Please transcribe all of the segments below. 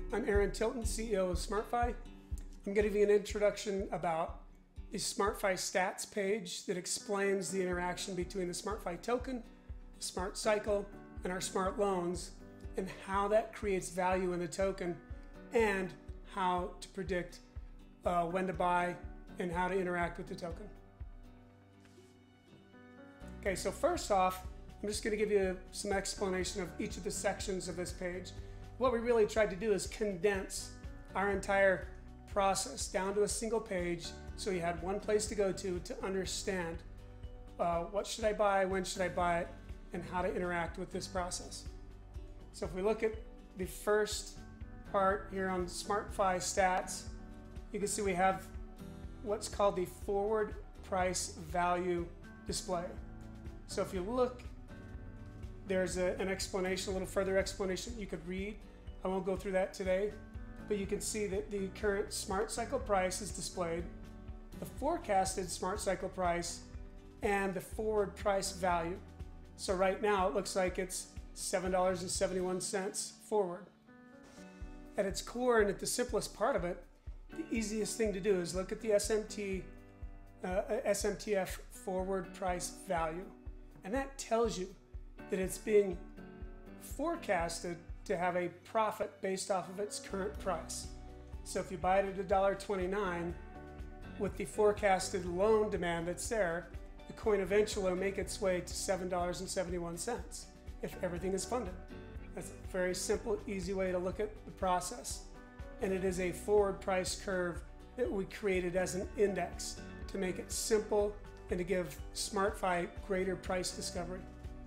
I'm Aaron Tilton, CEO of SmartFi. I'm going to give you an introduction about the SmartFi Stats page that explains the interaction between the SmartFi token, the SmartCycle, and our SmartLoans, and how that creates value in the token, and how to predict when to buy and how to interact with the token. Okay, so first off, I'm just going to give you some explanation of each of the sections of this page. What we really tried to do is condense our entire process down to a single page so you had one place to go to understand what should I buy, when should I buy it, and how to interact with this process. So if we look at the first part here on SmartFi Stats, you can see we have what's called the forward price value display. So if you look, there's an explanation, a little further explanation you could read. I won't go through that today, but you can see that the current SmartCycle price is displayed, the forecasted SmartCycle price, and the forward price value. So right now it looks like it's $7.71 forward. At its core and at the simplest part of it, the easiest thing to do is look at the SMTF forward price value. And that tells you that it's being forecasted to have a profit based off of its current price. So if you buy it at $1.29, with the forecasted loan demand that's there, the coin eventually will make its way to $7.71 if everything is funded. That's a very simple, easy way to look at the process. And it is a forward price curve that we created as an index to make it simple and to give SmartFi greater price discovery.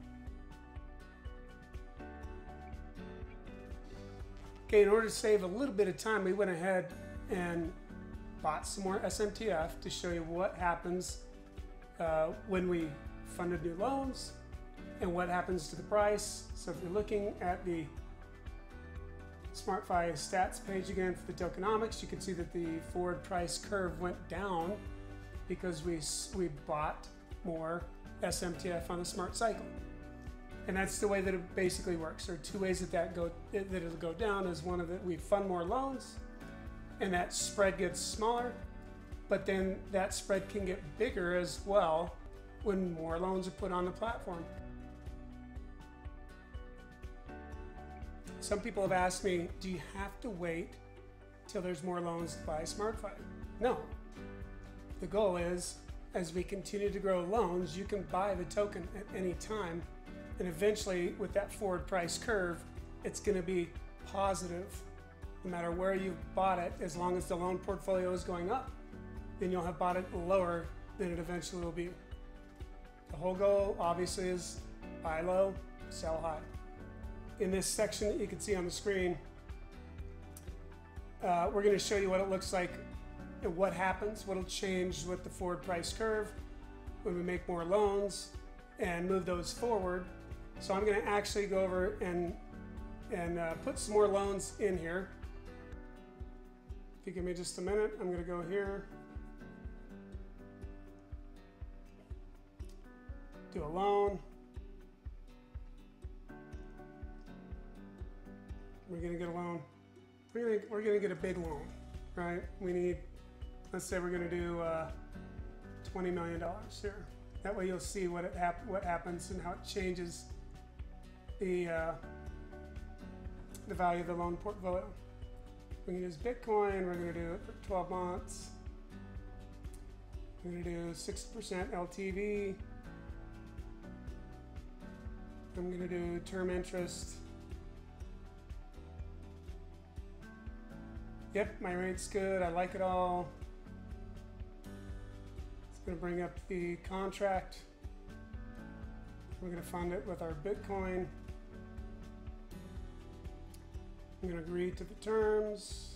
Okay, in order to save a little bit of time, we went ahead and bought some more SMTF to show you what happens when we funded new loans and what happens to the price. So if you're looking at the SmartFi Stats page again for the tokenomics, you can see that the forward price curve went down because we bought more SMTF on the SmartCycle. And that's the way that it basically works. There are two ways that it'll go down. Is one of it, we fund more loans and that spread gets smaller, but then that spread can get bigger as well when more loans are put on the platform. Some people have asked me, do you have to wait till there's more loans to buy SmartFi? No. The goal is, as we continue to grow loans, you can buy the token at any time. And eventually, with that forward price curve, it's going to be positive. No matter where you've bought it, as long as the loan portfolio is going up, then you'll have bought it lower than it eventually will be. The whole goal, obviously, is buy low, sell high. In this section that you can see on the screen, we're going to show you what it looks like and what happens, what will change with the forward price curve when we make more loans and move those forward. So I'm going to actually go over and put some more loans in here. If you give me just a minute, I'm going to go here, do a loan. We're going to get a loan. We're going to get a big loan, right? We need, let's say we're going to do $20 million here. That way you'll see what happens and how it changes the value of the loan portfolio. We can use Bitcoin. We're going to do it for 12 months. We're going to do 60% LTV. I'm going to do term interest. Yep, my rate's good. I like it all. It's going to bring up the contract. We're going to fund it with our Bitcoin. I'm going to agree to the terms.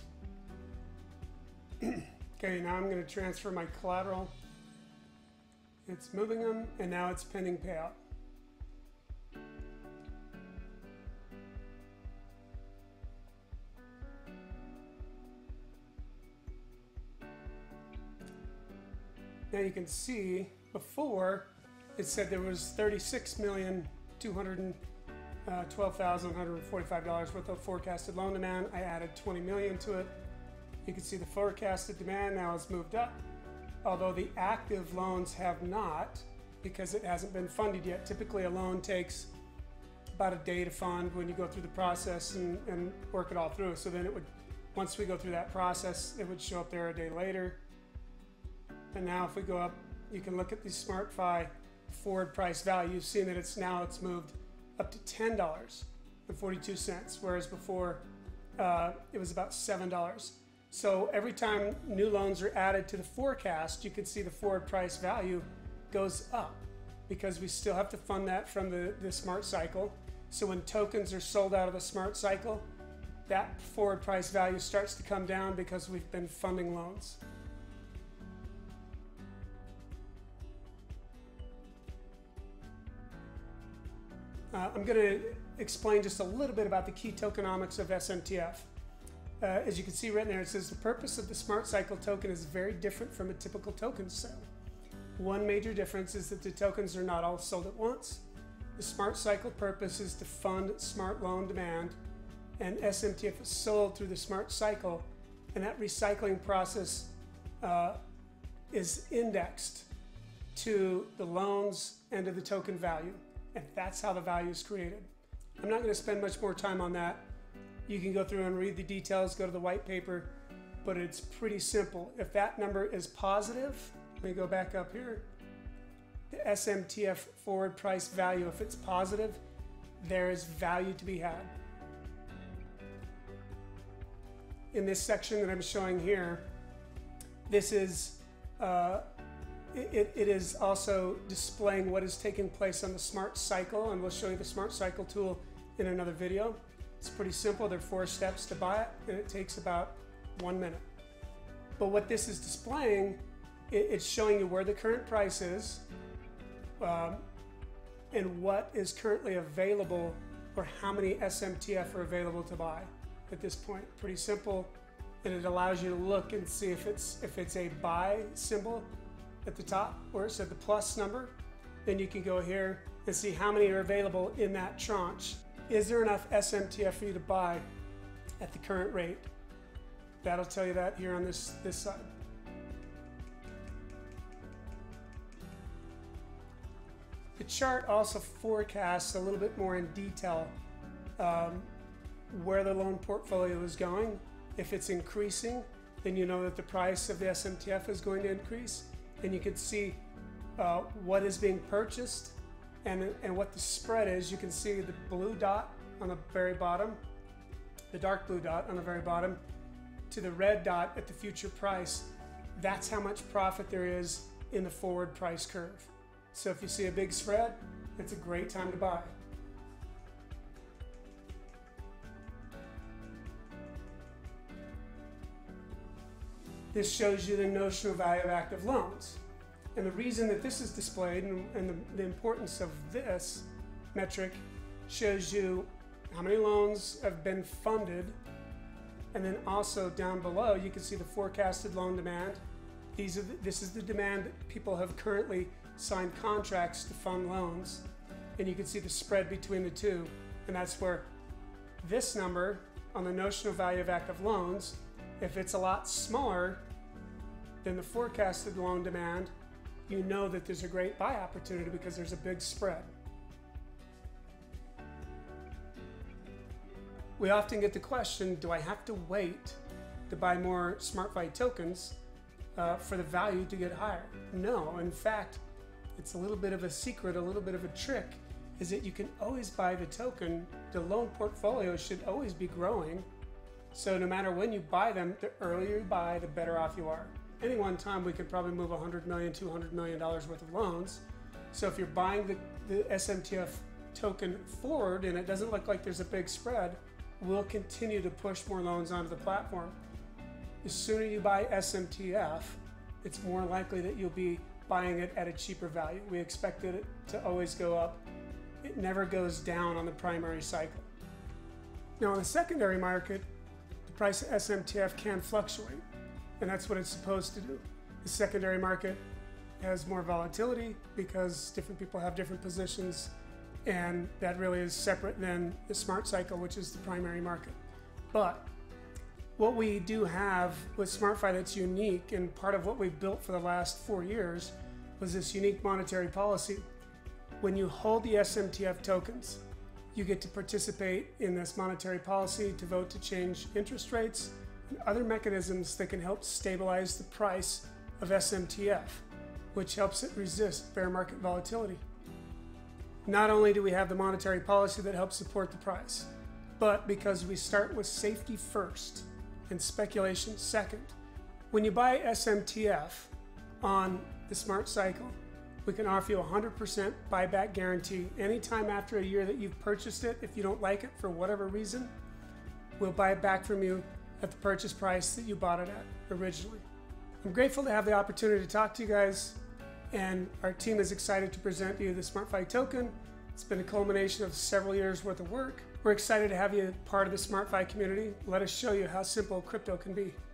Okay, now I'm going to transfer my collateral. It's moving them, and now it's pending payout. Now you can see before it said there was 36,200,000 $12,145 worth of forecasted loan demand. I added 20 million to it. You can see the forecasted demand now has moved up, although the active loans have not, because it hasn't been funded yet. Typically a loan takes about a day to fund when you go through the process and work it all through. So then it would, once we go through that process, it would show up there a day later. And now if we go up, you can look at the SmartFi forward price value. You've seen that it's moved up to $10.42, whereas before it was about $7. So every time new loans are added to the forecast, you can see the forward price value goes up because we still have to fund that from the SmartCycle. So when tokens are sold out of the SmartCycle, that forward price value starts to come down because we've been funding loans. I'm going to explain just a little bit about the key tokenomics of SMTF. As you can see right there, it says the purpose of the SmartCycle token is very different from a typical token sale. One major difference is that the tokens are not all sold at once. The SmartCycle purpose is to fund smart loan demand, and SMTF is sold through the SmartCycle, and that recycling process is indexed to the loans and to the token value. And that's how the value is created. I'm not going to spend much more time on that. You can go through and read the details, go to the white paper, but it's pretty simple. If that number is positive, let me go back up here. The SMTF forward price value, if it's positive, there is value to be had. In this section that I'm showing here, this is it is also displaying what is taking place on the SmartCycle, and we'll show you the SmartCycle tool in another video. It's pretty simple. There are 4 steps to buy it, and it takes about 1 minute. But what this is displaying, it's showing you where the current price is and what is currently available, or how many SMTF are available to buy at this point. Pretty simple, and it allows you to look and see if it's a buy symbol at the top where it said the plus number. Then you can go here and see how many are available in that tranche. Is there enough SMTF for you to buy at the current rate? That'll tell you that here on this side. The chart also forecasts a little bit more in detail where the loan portfolio is going. If it's increasing, then you know that the price of the SMTF is going to increase, and you can see what is being purchased and what the spread is. You can see the blue dot on the very bottom, the dark blue dot on the very bottom, to the red dot at the future price. That's how much profit there is in the forward price curve. So if you see a big spread, it's a great time to buy. This shows you the notional value of active loans. And the reason that this is displayed and the importance of this metric shows you how many loans have been funded, and then also down below you can see the forecasted loan demand. This is the demand that people have currently signed contracts to fund loans, and you can see the spread between the two, and that's where this number on the notional value of active loans, if it's a lot smaller than the forecasted loan demand, you know that there's a great buy opportunity because there's a big spread. We often get the question, do I have to wait to buy more SmartFi tokens for the value to get higher? No, in fact, it's a little bit of a secret, a little bit of a trick, is that you can always buy the token. The loan portfolio should always be growing. So no matter when you buy them, the earlier you buy, the better off you are. Any one time we could probably move $100 million, $200 million worth of loans. So if you're buying the SMTF token forward and it doesn't look like there's a big spread, we'll continue to push more loans onto the platform. The sooner you buy SMTF, it's more likely that you'll be buying it at a cheaper value. We expect it to always go up. It never goes down on the primary cycle. Now in the secondary market, the price of SMTF can fluctuate, and that's what it's supposed to do. The secondary market has more volatility because different people have different positions and that really is separate than the SmartCycle, which is the primary market. But what we do have with SmartFi that's unique, and part of what we've built for the last 4 years, was this unique monetary policy. When you hold the SMTF tokens, you get to participate in this monetary policy to vote to change interest rates and other mechanisms that can help stabilize the price of SMTF, which helps it resist bear market volatility. Not only do we have the monetary policy that helps support the price, but because we start with safety first and speculation second. When you buy SMTF on the SmartCycle, we can offer you a 100% buyback guarantee. Anytime after a year that you've purchased it, if you don't like it for whatever reason, we'll buy it back from you at the purchase price that you bought it at originally. I'm grateful to have the opportunity to talk to you guys, and our team is excited to present you the SmartFi token. It's been a culmination of several years worth of work. We're excited to have you part of the SmartFi community. Let us show you how simple crypto can be.